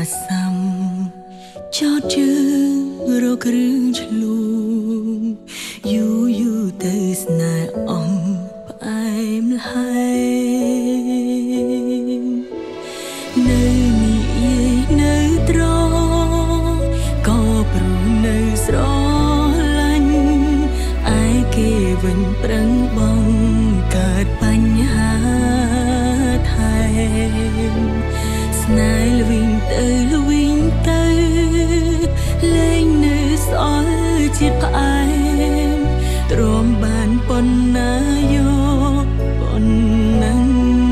សាំចោតជើងរកគ្រឿងឆ្លូងយូរយូរទៅស្នេហ៍អងផ្អែមល្ហែងនៅនិយាយនៅត្រក៏ព្រោះនៅស្រឡាញ់ឯគេវិញប្រឹងបងកើតបញ្ហាថែមស្នេហ៍ល្វីងទៅល្វីងទៅលែងនៅស្អល់ជាតិផ្អែមទ្រាំបានប៉ុណ្ណាយកប៉ុណ្ណឹង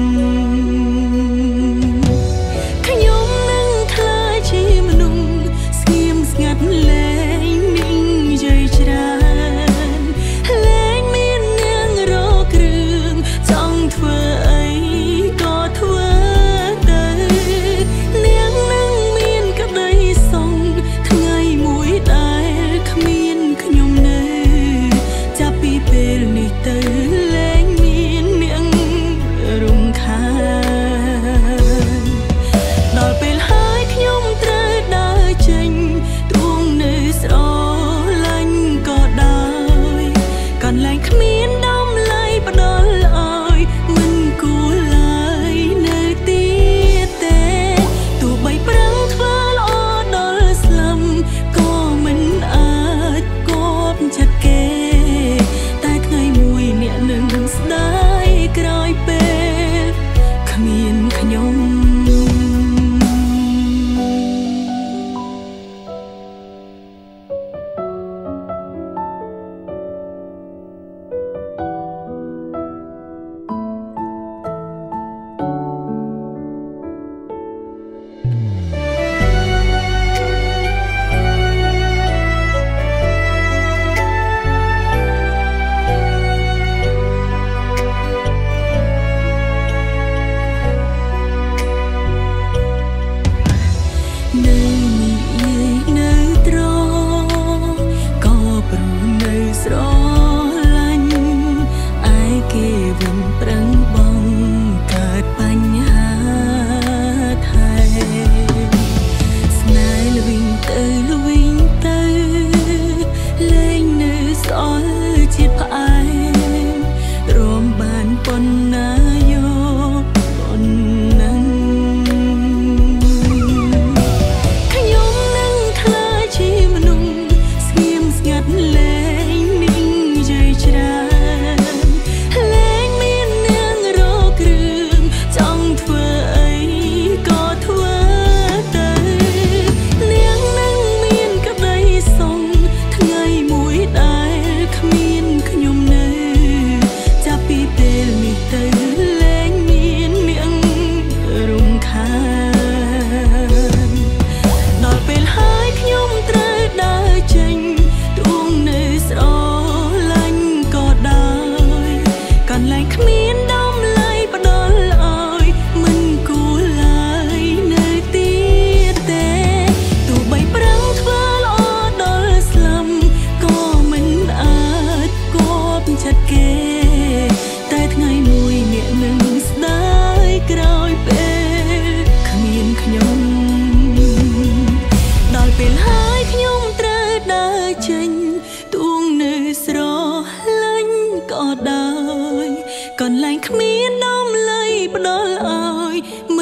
ខ្ញុំនឹងខ្លាចជាមនុស្សស្ងៀមស្ងាត់លែងនិយាយច្រើនលែងមាននាងរកគ្រឿងចង់ធ្វើអីក៏ធ្វើទៅនាងនឹងមានក្តីសងថ្ងៃមួយដែលគ្មានខ្ញុំនៅចាប់ពីពេលនេះទៅលែងមាននាងរំខានដល់ពេលហើយខ្ញុំត្រូវដើរចេញទួងនៅស្រឡាញ់ក៏ដោយកន្លែងគ្មានដំឡៃផ្ដល់ឲ្យមិនគួរឡើយនៅទៀតទេទោះបីប្រឹងធ្វើល្អដល់ស្លឹមក៏មិនអាចគប់ចិត្តគេតែថ្ងៃមួយអ្នកនឹងស្ដាយក្រោយពេលគ្មានខ្ញុំនៅនិយាយនៅត្រក៏ព្រោះនៅស្រឡាញ់ឯគេវិញប្រឹងបងកើតបញ្ហាថែមស្នេហ៍ល្វីងទៅល្វីងទៅលែងនៅស្អល់ជាតិផ្អែមទ្រាំបានប៉ុណ្ណាយកប៉ុណ្ណឹងខ្ញុំនឹងខ្លាចជាមនុស្សស្ងៀមស្ងាត់លែងនិយាយច្រើនលែងមាននាងរកគ្រឿងចង់ធ្វើអីក៏ធ្វើទៅនាងនឹងមានក្តីសងថ្ងៃមួយដែលគ្មានខ្ញុំនៅចាប់ពីពេលនេះទៅលែងមាននាងរំខានដល់ពេលហើយខ្ញុំត្រូវដើរចេញទួងនៅស្រឡាញ់ក៏ដោយកន្លែងគ្មានដំឡៃផ្ដល់ឲ្យមិនគួរឡើយនៅទៀតទេទោះបីប្រឹងធ្វើល្អដល់ស្លឹមក៏មិនអាចគប់ចិត្តគេតែថ្ងៃមួយអ្នកនឹងស្ដាយក្រោយពេលគ្មានខ្ញុំដល់ពេលហើយខ្ញុំត្រូវដើរចេញទួងនៅស្រឡាញ់ក៏ដោយកន្លែងគ្មានដំឡៃផ្ដល់ឲ្យម